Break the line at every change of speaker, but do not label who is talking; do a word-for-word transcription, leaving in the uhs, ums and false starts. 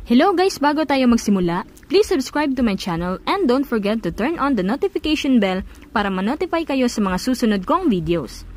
Hello guys, bago tayo magsimula, please subscribe to my channel and don't forget to turn on the notification bell para ma-notify kayo sa mga susunod kong videos.